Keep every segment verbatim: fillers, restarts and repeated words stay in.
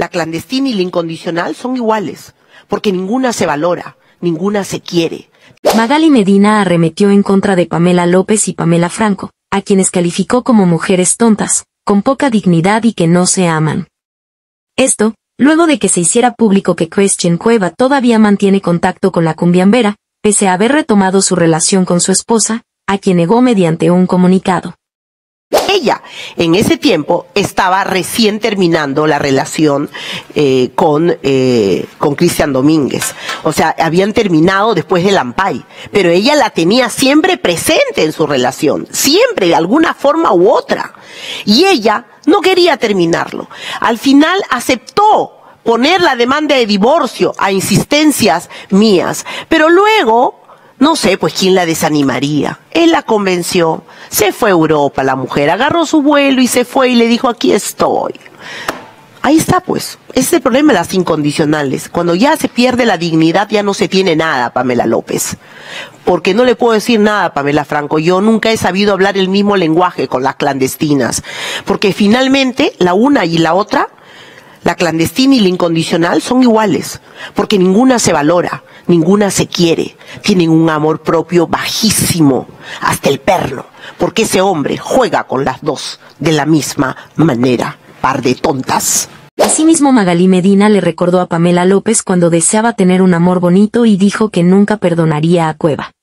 La clandestina y la incondicional son iguales, porque ninguna se valora, ninguna se quiere. Magali Medina arremetió en contra de Pamela López y Pamela Franco, a quienes calificó como mujeres tontas, con poca dignidad y que no se aman. Esto, luego de que se hiciera público que Christian Cueva todavía mantiene contacto con la cumbiambera, pese a haber retomado su relación con su esposa, a quien negó mediante un comunicado. Ella, en ese tiempo, estaba recién terminando la relación eh, con, eh, con Cristian Domínguez. O sea, habían terminado después del Ampay. Pero ella la tenía siempre presente en su relación. Siempre, de alguna forma u otra. Y ella no quería terminarlo. Al final aceptó poner la demanda de divorcio a insistencias mías. Pero luego... no sé, pues, quién la desanimaría. Él la convenció. Se fue a Europa la mujer, agarró su vuelo y se fue y le dijo, aquí estoy. Ahí está, pues. Ese es el problema de las incondicionales. Cuando ya se pierde la dignidad, ya no se tiene nada, Pamela López. Porque no le puedo decir nada a Pamela Franco. Yo nunca he sabido hablar el mismo lenguaje con las clandestinas. Porque finalmente, la una y la otra, la clandestina y la incondicional, son iguales. Porque ninguna se valora. Ninguna se quiere, tienen un amor propio bajísimo, hasta el perno, porque ese hombre juega con las dos de la misma manera, par de tontas. Asimismo, Magali Medina le recordó a Pamela López cuando deseaba tener un amor bonito y dijo que nunca perdonaría a Cueva.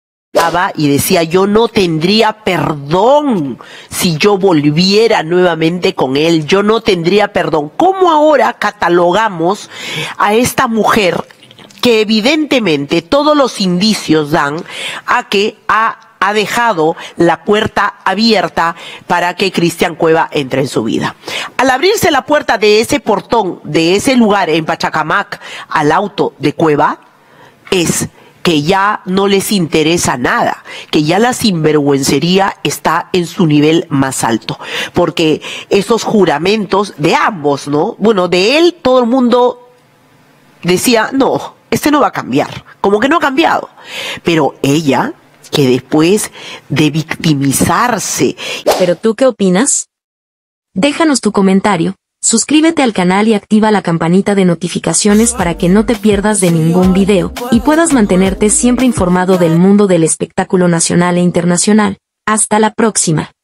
Y decía, yo no tendría perdón si yo volviera nuevamente con él, yo no tendría perdón. ¿Cómo ahora catalogamos a esta mujer que evidentemente todos los indicios dan a que ha, ha dejado la puerta abierta para que Cristian Cueva entre en su vida? Al abrirse la puerta de ese portón, de ese lugar en Pachacamac, al auto de Cueva, es que ya no les interesa nada, que ya la sinvergüencería está en su nivel más alto, porque esos juramentos de ambos, ¿no? Bueno, de él todo el mundo decía, no, este no va a cambiar, como que no ha cambiado. Pero ella, que después de victimizarse... ¿Pero tú qué opinas? Déjanos tu comentario, suscríbete al canal y activa la campanita de notificaciones para que no te pierdas de ningún video, y puedas mantenerte siempre informado del mundo del espectáculo nacional e internacional. Hasta la próxima.